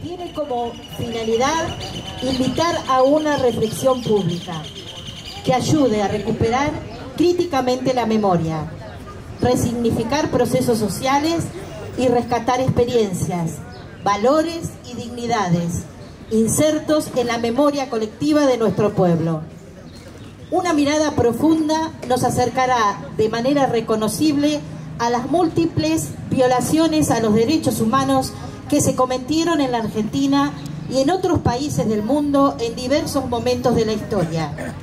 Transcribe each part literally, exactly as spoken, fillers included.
tiene como finalidad invitar a una reflexión pública que ayude a recuperar críticamente la memoria, resignificar procesos sociales y rescatar experiencias, valores y dignidades insertos en la memoria colectiva de nuestro pueblo. Una mirada profunda nos acercará de manera reconocible a las múltiples violaciones a los derechos humanos que se cometieron en la Argentina y en otros países del mundo en diversos momentos de la historia.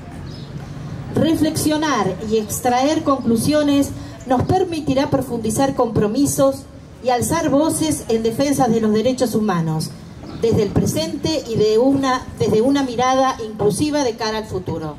Reflexionar y extraer conclusiones nos permitirá profundizar compromisos y alzar voces en defensa de los derechos humanos, desde el presente y de una, desde una mirada inclusiva de cara al futuro.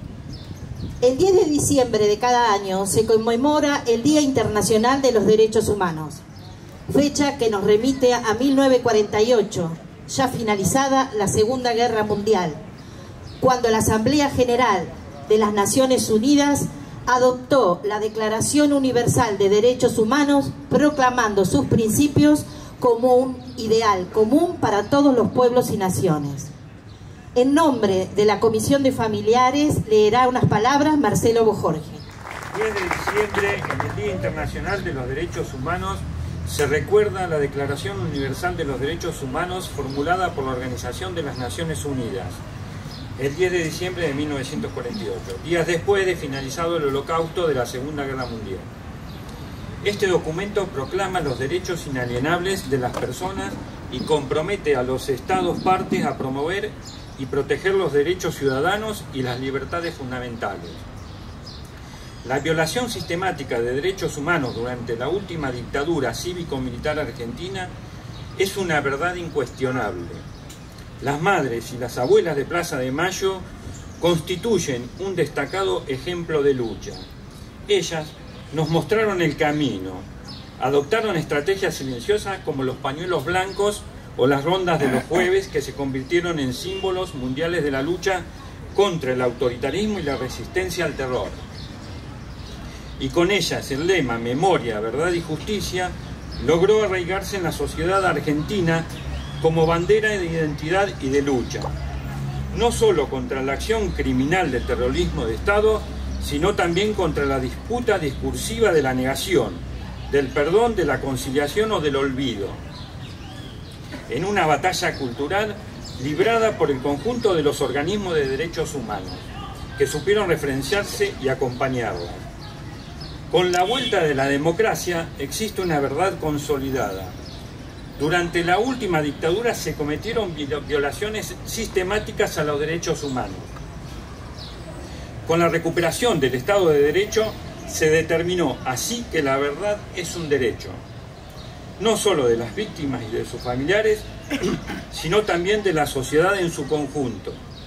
El diez de diciembre de cada año se conmemora el Día Internacional de los Derechos Humanos, fecha que nos remite a mil novecientos cuarenta y ocho, ya finalizada la Segunda Guerra Mundial, cuando la Asamblea General de las Naciones Unidas adoptó la Declaración Universal de Derechos Humanos, proclamando sus principios como un ideal común para todos los pueblos y naciones. En nombre de la Comisión de Familiares, leerá unas palabras Marcelo Bojorge. diez de diciembre, en el Día Internacional de los Derechos Humanos, se recuerda la Declaración Universal de los Derechos Humanos formulada por la Organización de las Naciones Unidas, el diez de diciembre de mil novecientos cuarenta y ocho, días después de finalizado el Holocausto de la Segunda Guerra Mundial. Este documento proclama los derechos inalienables de las personas y compromete a los Estados partes a promover y proteger los derechos ciudadanos y las libertades fundamentales. La violación sistemática de derechos humanos durante la última dictadura cívico-militar argentina es una verdad incuestionable. Las madres y las abuelas de Plaza de Mayo constituyen un destacado ejemplo de lucha. Ellas nos mostraron el camino, adoptaron estrategias silenciosas como los pañuelos blancos o las rondas de los jueves, que se convirtieron en símbolos mundiales de la lucha contra el autoritarismo y la resistencia al terror. Y con ellas el lema Memoria, Verdad y Justicia logró arraigarse en la sociedad argentina como bandera de identidad y de lucha, no solo contra la acción criminal del terrorismo de Estado, sino también contra la disputa discursiva de la negación, del perdón, de la conciliación o del olvido, en una batalla cultural librada por el conjunto de los organismos de derechos humanos, que supieron referenciarse y acompañarla. Con la vuelta de la democracia existe una verdad consolidada. Durante la última dictadura se cometieron violaciones sistemáticas a los derechos humanos. Con la recuperación del Estado de Derecho se determinó así que la verdad es un derecho, no solo de las víctimas y de sus familiares, sino también de la sociedad en su conjunto,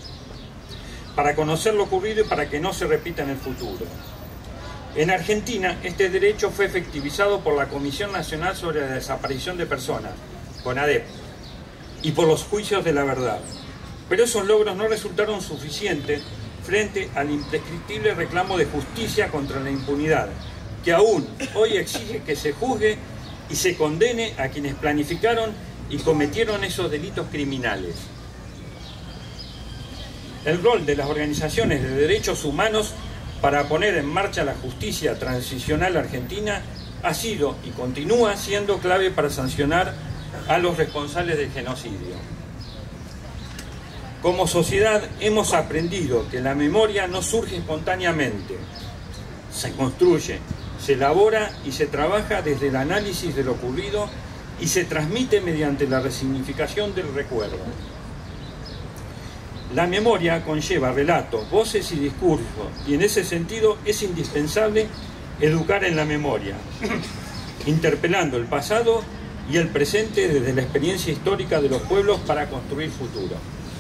para conocer lo ocurrido y para que no se repita en el futuro. En Argentina, este derecho fue efectivizado por la Comisión Nacional sobre la Desaparición de Personas, CONADEP, y por los juicios de la verdad. Pero esos logros no resultaron suficientes frente al imprescriptible reclamo de justicia contra la impunidad, que aún hoy exige que se juzgue y se condene a quienes planificaron y cometieron esos delitos criminales. El rol de las organizaciones de derechos humanos para poner en marcha la justicia transicional argentina ha sido y continúa siendo clave para sancionar a los responsables del genocidio. Como sociedad hemos aprendido que la memoria no surge espontáneamente, se construye, se elabora y se trabaja desde el análisis de lo ocurrido y se transmite mediante la resignificación del recuerdo. La memoria conlleva relatos, voces y discursos, y en ese sentido es indispensable educar en la memoria, interpelando el pasado y el presente desde la experiencia histórica de los pueblos para construir futuro.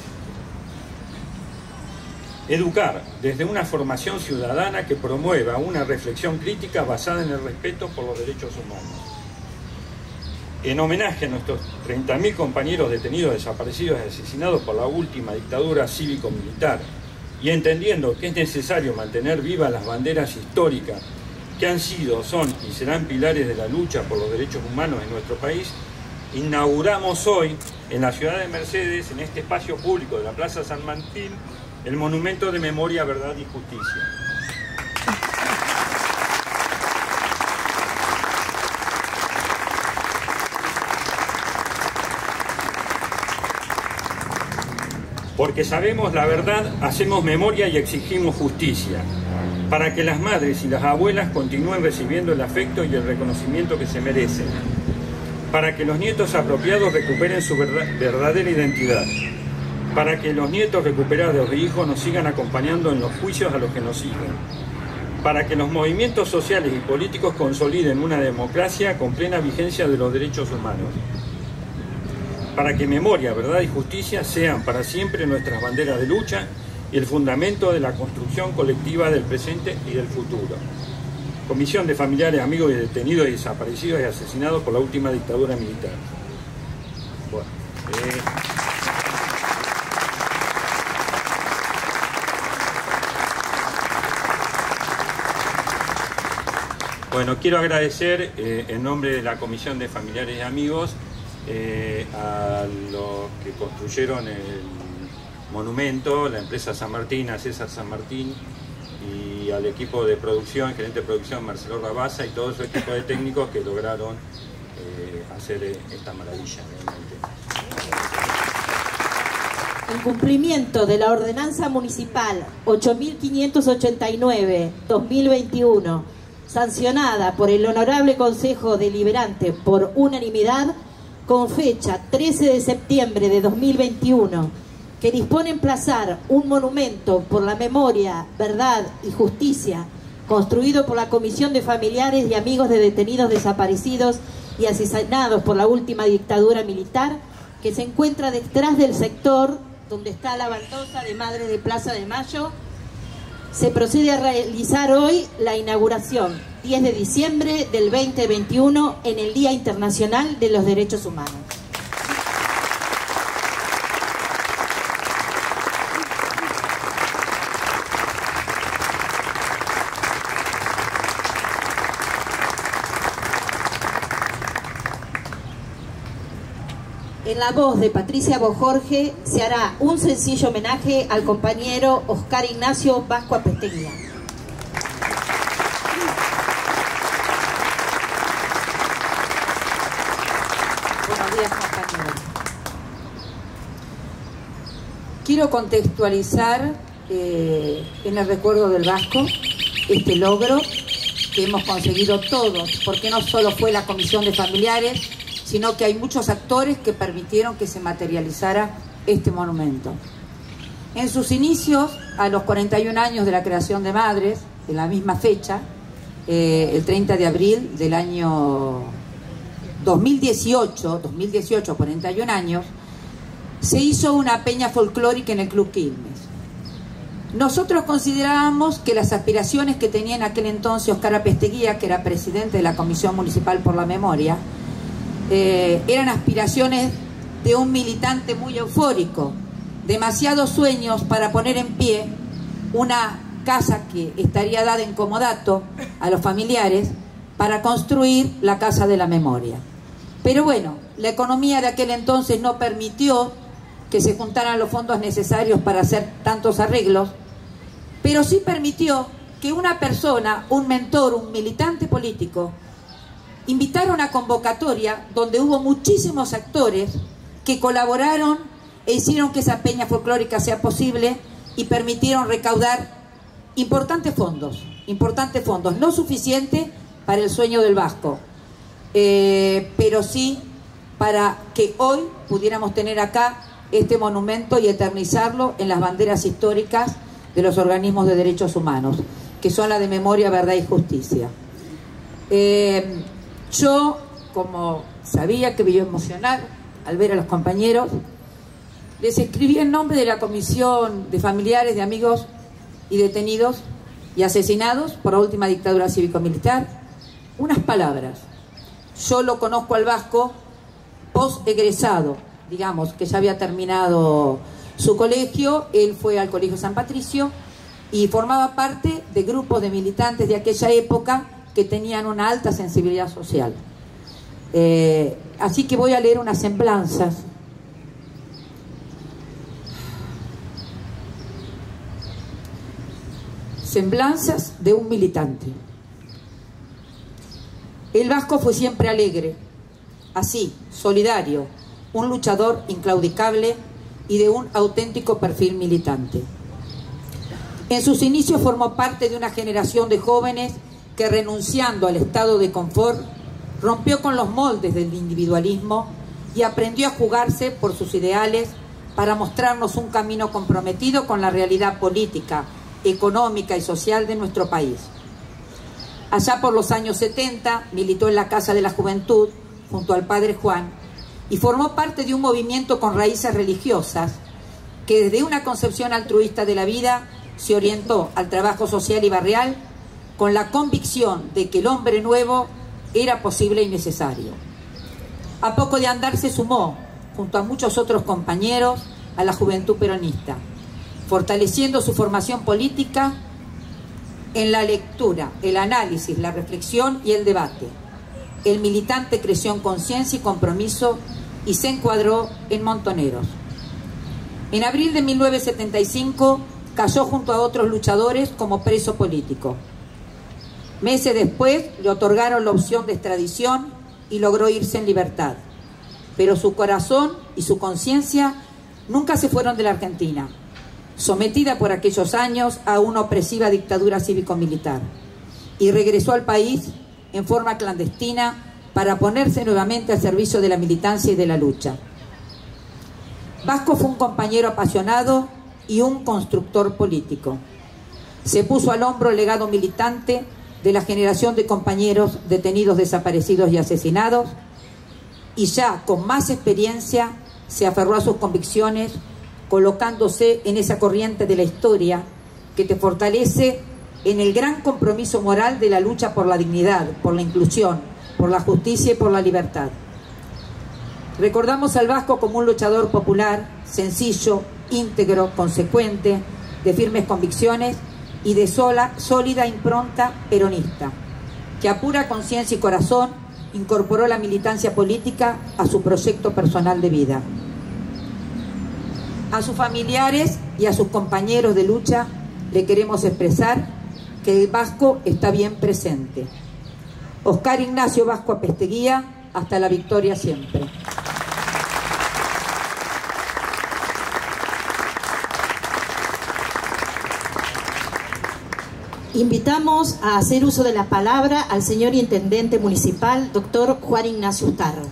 Educar desde una formación ciudadana que promueva una reflexión crítica basada en el respeto por los derechos humanos. En homenaje a nuestros treinta mil compañeros detenidos, desaparecidos y asesinados por la última dictadura cívico-militar, y entendiendo que es necesario mantener vivas las banderas históricas que han sido, son y serán pilares de la lucha por los derechos humanos en nuestro país, inauguramos hoy en la ciudad de Mercedes, en este espacio público de la Plaza San Martín, el monumento de memoria, verdad y justicia. Porque sabemos la verdad, hacemos memoria y exigimos justicia, para que las madres y las abuelas continúen recibiendo el afecto y el reconocimiento que se merecen, para que los nietos apropiados recuperen su verdadera identidad, para que los nietos recuperados de hijos nos sigan acompañando en los juicios a los que nos siguen, para que los movimientos sociales y políticos consoliden una democracia con plena vigencia de los derechos humanos, para que memoria, verdad y justicia sean para siempre nuestras banderas de lucha y el fundamento de la construcción colectiva del presente y del futuro. Comisión de Familiares, Amigos y Detenidos y Desaparecidos y Asesinados por la última dictadura militar. Bueno, eh... bueno quiero agradecer eh, en nombre de la Comisión de Familiares y Amigos Eh, a los que construyeron el monumento, la empresa San Martín, a César San Martín, y al equipo de producción, gerente de producción Marcelo Rabasa y todo su equipo de técnicos que lograron eh, hacer esta maravilla realmente. En cumplimiento de la Ordenanza Municipal ocho mil quinientos ochenta y nueve barra dos mil veintiuno, sancionada por el Honorable Consejo Deliberante por unanimidad, con fecha trece de septiembre de dos mil veintiuno, que dispone emplazar un monumento por la memoria, verdad y justicia, construido por la Comisión de Familiares y Amigos de Detenidos Desaparecidos y Asesinados por la última dictadura militar, que se encuentra detrás del sector donde está la baldosa de Madre de Plaza de Mayo. Se procede a realizar hoy la inauguración, diez de diciembre del veinte veintiuno, en el Día Internacional de los Derechos Humanos. En la voz de Patricia Bojorge se hará un sencillo homenaje al compañero Oscar Ignacio Vasco Apesteguía. Buenos días, compañeros. Quiero contextualizar eh, en el recuerdo del Vasco este logro que hemos conseguido todos, porque no solo fue la Comisión de Familiares, sino que hay muchos actores que permitieron que se materializara este monumento. En sus inicios, a los cuarenta y un años de la creación de Madres, en la misma fecha, eh, el treinta de abril del año dos mil dieciocho, cuarenta y un años, se hizo una peña folclórica en el Club Quilmes. Nosotros considerábamos que las aspiraciones que tenía en aquel entonces Oscar Apesteguía, que era presidente de la Comisión Municipal por la Memoria, Eh, eran aspiraciones de un militante muy eufórico, demasiados sueños para poner en pie una casa que estaría dada en comodato a los familiares para construir la Casa de la Memoria. Pero bueno, la economía de aquel entonces no permitió que se juntaran los fondos necesarios para hacer tantos arreglos, pero sí permitió que una persona, un mentor, un militante político, invitaron a una convocatoria donde hubo muchísimos actores que colaboraron e hicieron que esa peña folclórica sea posible y permitieron recaudar importantes fondos, importantes fondos, no suficiente para el sueño del Vasco, eh, pero sí para que hoy pudiéramos tener acá este monumento y eternizarlo en las banderas históricas de los organismos de derechos humanos, que son la de Memoria, Verdad y Justicia. Eh, Yo, como sabía que me iba a emocionar al ver a los compañeros, les escribí en nombre de la Comisión de Familiares, de Amigos y Detenidos y Asesinados por la última dictadura cívico-militar unas palabras. Yo lo conozco al Vasco post-egresado, digamos, que ya había terminado su colegio. Él fue al Colegio San Patricio y formaba parte de grupos de militantes de aquella época que tenían una alta sensibilidad social. Eh, así que voy a leer unas semblanzas semblanzas de un militante. El vasco fue siempre alegre, así, solidario, un luchador inclaudicable y de un auténtico perfil militante. En sus inicios formó parte de una generación de jóvenes que, renunciando al estado de confort, rompió con los moldes del individualismo y aprendió a jugarse por sus ideales para mostrarnos un camino comprometido con la realidad política, económica y social de nuestro país. Allá por los años setenta militó en la Casa de la Juventud junto al padre Juan y formó parte de un movimiento con raíces religiosas que desde una concepción altruista de la vida se orientó al trabajo social y barrial con la convicción de que el hombre nuevo era posible y necesario. A poco de andar se sumó, junto a muchos otros compañeros, a la Juventud Peronista, fortaleciendo su formación política en la lectura, el análisis, la reflexión y el debate. El militante creció en conciencia y compromiso y se encuadró en Montoneros. En abril de mil novecientos setenta y cinco cayó junto a otros luchadores como preso político. Meses después le otorgaron la opción de extradición y logró irse en libertad. Pero su corazón y su conciencia nunca se fueron de la Argentina, sometida por aquellos años a una opresiva dictadura cívico-militar, y regresó al país en forma clandestina para ponerse nuevamente al servicio de la militancia y de la lucha. Vasco fue un compañero apasionado y un constructor político. Se puso al hombro el legado militante de la generación de compañeros detenidos, desaparecidos y asesinados, y ya con más experiencia se aferró a sus convicciones, colocándose en esa corriente de la historia que te fortalece en el gran compromiso moral de la lucha por la dignidad, por la inclusión, por la justicia y por la libertad. Recordamos al Vasco como un luchador popular, sencillo, íntegro, consecuente, de firmes convicciones y de sola, sólida impronta peronista, que a pura conciencia y corazón incorporó la militancia política a su proyecto personal de vida. A sus familiares y a sus compañeros de lucha le queremos expresar que el Vasco está bien presente. Oscar Ignacio Vasco Apesteguía, hasta la victoria siempre. Invitamos a hacer uso de la palabra al señor Intendente Municipal, doctor Juan Ignacio Ustarros.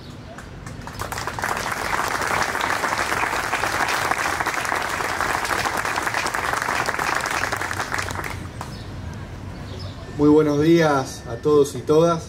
Muy buenos días a todos y todas.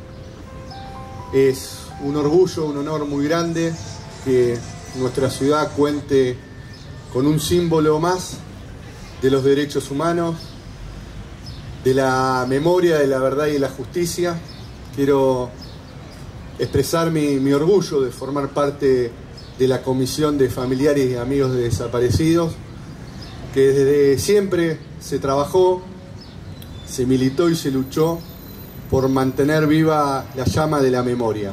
Es un orgullo, un honor muy grande que nuestra ciudad cuente con un símbolo más de los derechos humanos, de la memoria, de la verdad y de la justicia. Quiero expresar mi, mi orgullo de formar parte de la Comisión de Familiares y Amigos de Desaparecidos, que desde siempre se trabajó, se militó y se luchó por mantener viva la llama de la memoria.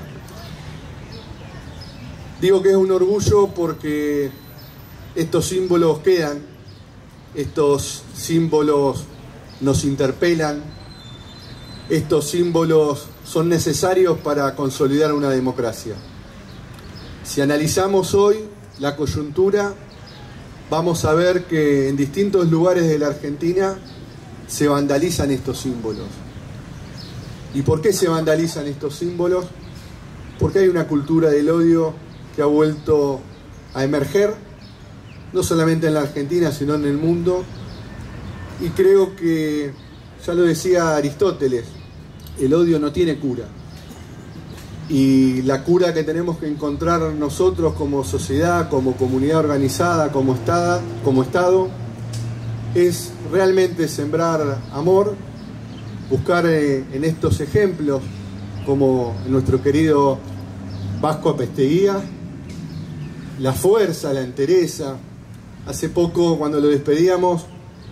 Digo que es un orgullo porque estos símbolos quedan, estos símbolos nos interpelan, estos símbolos son necesarios para consolidar una democracia. Si analizamos hoy la coyuntura, vamos a ver que en distintos lugares de la Argentina se vandalizan estos símbolos. ¿Y por qué se vandalizan estos símbolos? Porque hay una cultura del odio que ha vuelto a emerger, no solamente en la Argentina, sino en el mundo. Y creo que, ya lo decía Aristóteles, el odio no tiene cura. Y la cura que tenemos que encontrar nosotros como sociedad, como comunidad organizada, como Estado, como Estado, es realmente sembrar amor, buscar eh, en estos ejemplos, como en nuestro querido Vasco Apesteguía, la fuerza, la entereza. Hace poco, cuando lo despedíamos,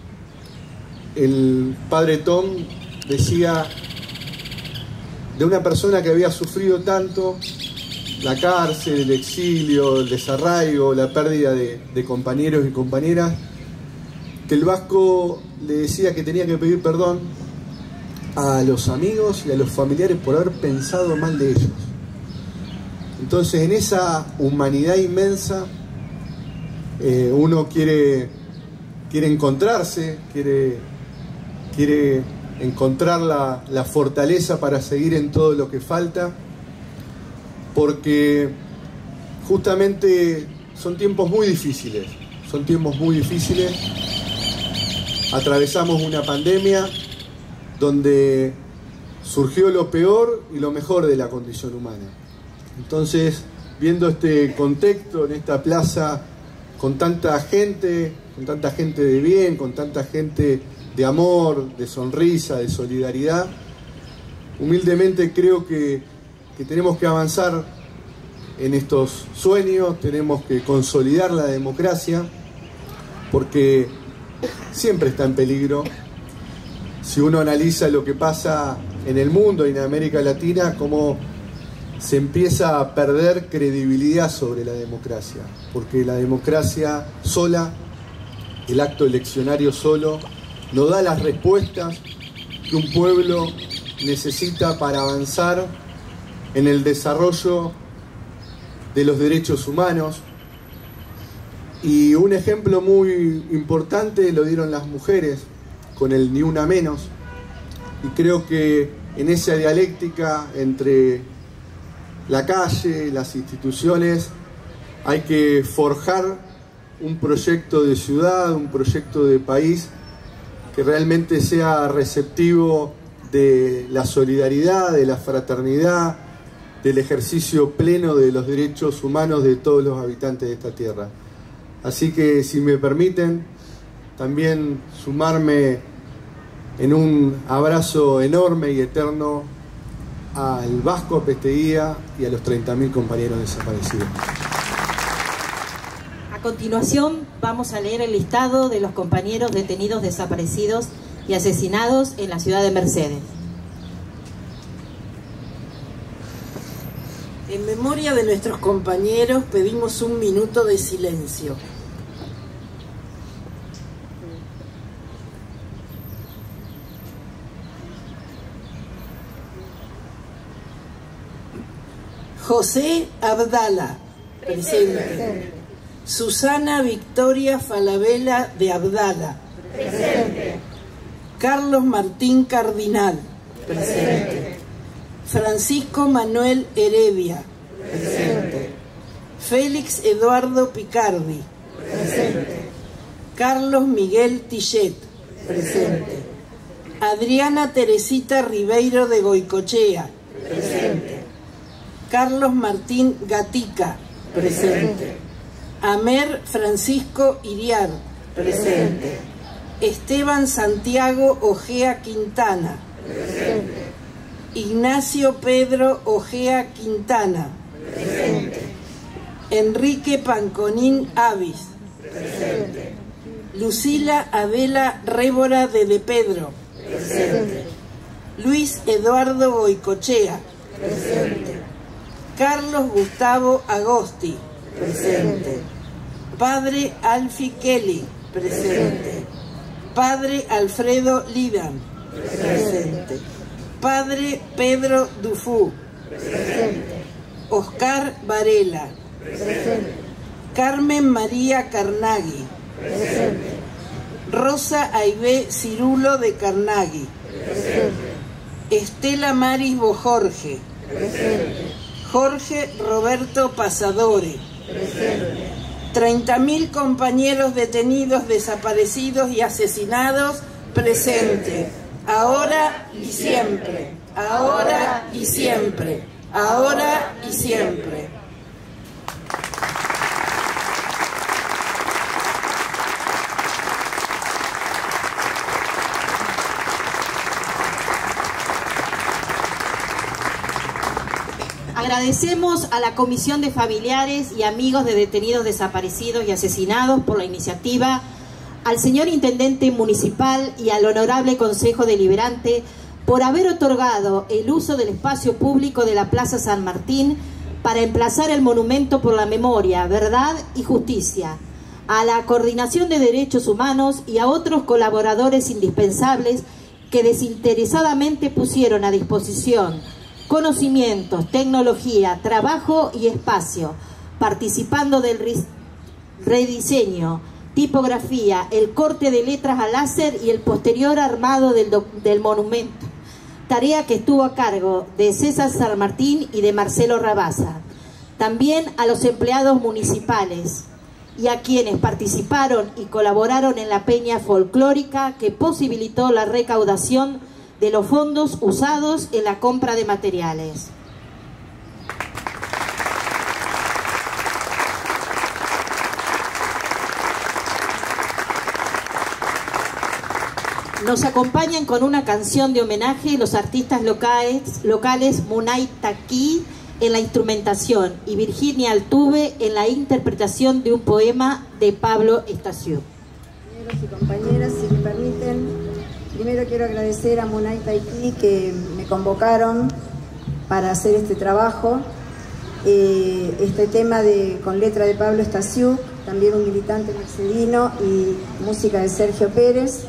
el padre Tom decía de una persona que había sufrido tanto la cárcel, el exilio, el desarraigo, la pérdida de, de compañeros y compañeras, que el vasco le decía que tenía que pedir perdón a los amigos y a los familiares por haber pensado mal de ellos. Entonces, en esa humanidad inmensa, eh, uno quiere, quiere encontrarse, quiere, quiere encontrar la, la fortaleza para seguir en todo lo que falta, porque justamente son tiempos muy difíciles, son tiempos muy difíciles. Atravesamos una pandemia donde surgió lo peor y lo mejor de la condición humana. Entonces, viendo este contexto en esta plaza con tanta gente, con tanta gente de bien, con tanta gente de amor, de sonrisa, de solidaridad, humildemente creo que, que tenemos que avanzar en estos sueños, tenemos que consolidar la democracia, porque siempre está en peligro. Si uno analiza lo que pasa en el mundo y en América Latina, cómo se empieza a perder credibilidad sobre la democracia, porque la democracia sola, el acto eleccionario solo, no da las respuestas que un pueblo necesita para avanzar en el desarrollo de los derechos humanos. Y un ejemplo muy importante lo dieron las mujeres con el Ni Una Menos, y creo que en esa dialéctica entre la calle, las instituciones, hay que forjar un proyecto de ciudad, un proyecto de país que realmente sea receptivo de la solidaridad, de la fraternidad, del ejercicio pleno de los derechos humanos de todos los habitantes de esta tierra. Así que, si me permiten, también sumarme en un abrazo enorme y eterno al Vasco Apesteguía y a los treinta mil compañeros desaparecidos. A continuación vamos a leer el listado de los compañeros detenidos desaparecidos y asesinados en la ciudad de Mercedes. En memoria de nuestros compañeros pedimos un minuto de silencio. José Abdala, presente. Susana Victoria Falabella de Abdala, presente. Carlos Martín Cardinal, presente. Francisco Manuel Heredia, presente. Félix Eduardo Picardi, presente. Carlos Miguel Tillet, presente. Adriana Teresita Ribeiro de Goicochea, presente. Carlos Martín Gatica, presente. Amer Francisco Iriar, presente. Esteban Santiago Ojea Quintana, presente. Ignacio Pedro Ojea Quintana, presente. Enrique Panconín Avis, presente. Lucila Adela Révora de De Pedro, presente. Luis Eduardo Goicochea, presente. Carlos Gustavo Agosti, presente. Padre Alfie Kelly, presente. Padre Alfredo Lidan, presente. Padre Pedro Dufú, presente. Oscar Varela, presente. Carmen María Carnaghi, presente. Rosa Aibé Cirulo de Carnaghi, presente. Estela Maris Bojorge, presente. Jorge Roberto Pasadore, presente. treinta mil compañeros detenidos, desaparecidos y asesinados, presente. Ahora y siempre, ahora y siempre, ahora y siempre. Agradecemos a la Comisión de Familiares y Amigos de Detenidos Desaparecidos y Asesinados por la iniciativa, al señor Intendente Municipal y al Honorable Consejo Deliberante por haber otorgado el uso del espacio público de la Plaza San Martín para emplazar el monumento por la memoria, verdad y justicia, a la Coordinación de Derechos Humanos y a otros colaboradores indispensables que desinteresadamente pusieron a disposición conocimientos, tecnología, trabajo y espacio, participando del rediseño, tipografía, el corte de letras a láser y el posterior armado del, del monumento, tarea que estuvo a cargo de César San Martín y de Marcelo Rabasa. También a los empleados municipales y a quienes participaron y colaboraron en la peña folclórica que posibilitó la recaudación de los fondos usados en la compra de materiales. Nos acompañan con una canción de homenaje los artistas locales, locales Munay Taqui en la instrumentación y Virginia Altuve en la interpretación de un poema de Pablo Estació. Compañeros y compañeras, si me permiten, primero quiero agradecer a Munay Taqui que me convocaron para hacer este trabajo, eh, este tema de, con letra de Pablo Estació, también un militante mercedino, y música de Sergio Pérez.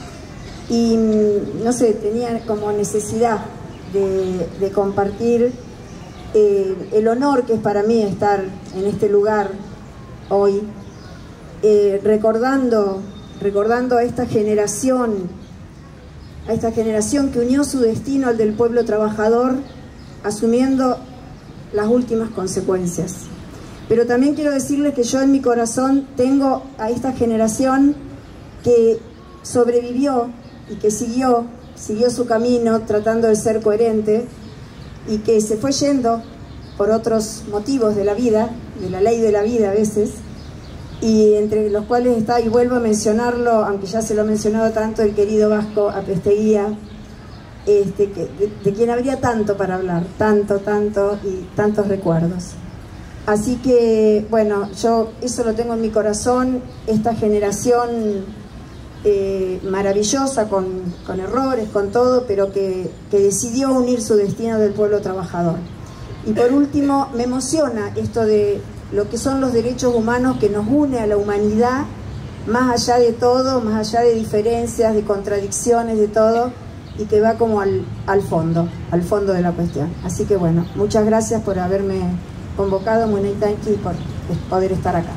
Y no sé, tenía como necesidad de, de compartir eh, el honor que es para mí estar en este lugar hoy, eh, recordando, recordando a esta generación, a esta generación que unió su destino al del pueblo trabajador, asumiendo las últimas consecuencias. Pero también quiero decirles que yo en mi corazón tengo a esta generación que sobrevivió y que siguió, siguió su camino tratando de ser coherente y que se fue yendo por otros motivos de la vida, de la ley de la vida a veces, y entre los cuales está, y vuelvo a mencionarlo, aunque ya se lo ha mencionado tanto, el querido Vasco Apesteguía, este, que, de, de quien habría tanto para hablar, tanto, tanto y tantos recuerdos. Así que, bueno, yo eso lo tengo en mi corazón, esta generación Eh, maravillosa, con, con errores, con todo, pero que, que decidió unir su destino del pueblo trabajador. Y por último, me emociona esto de lo que son los derechos humanos que nos une a la humanidad, más allá de todo, más allá de diferencias, de contradicciones, de todo, y que va como al, al fondo, al fondo de la cuestión. Así que bueno, muchas gracias por haberme convocado, Munay Taqui, por poder estar acá.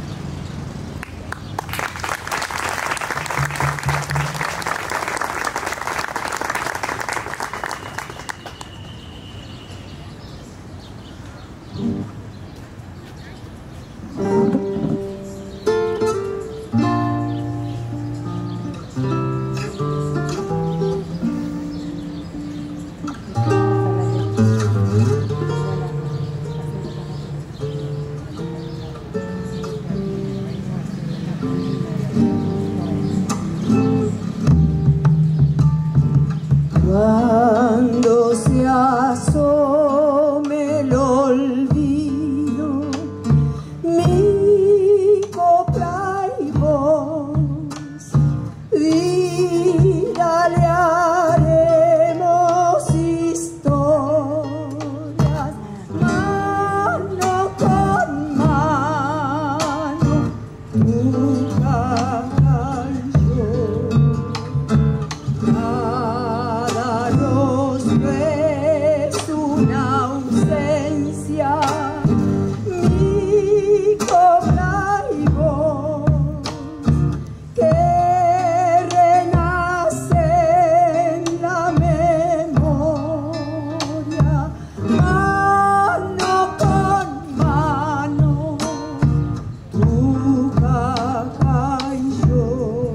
Cuando se asome el olvido, mi copla y voz, dígale haremos historias, mano con mano, tu caja y yo. Es una ausencia, mi copla y voz, que renace en la memoria, mano con mano, tu caja y yo.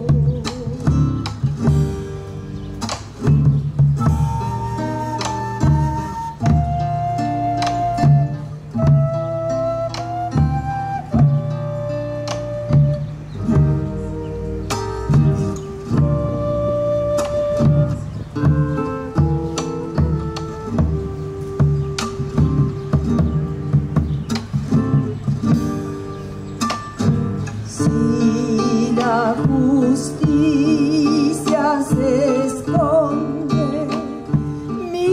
Si la justicia se esconde, mi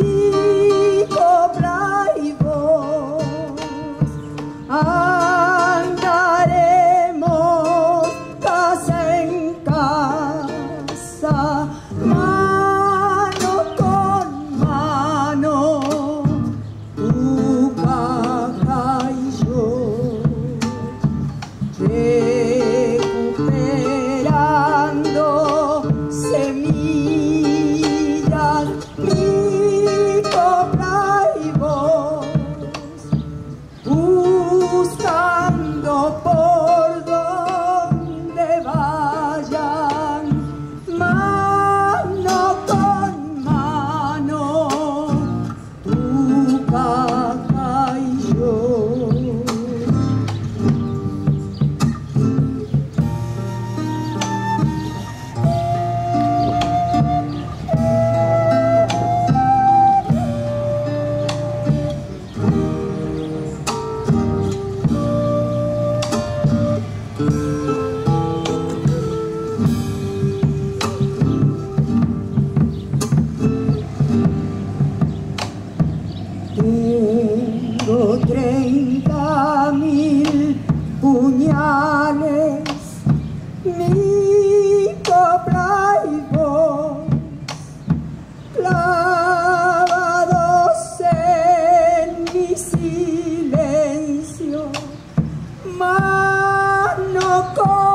copla y voz, andaremos mano con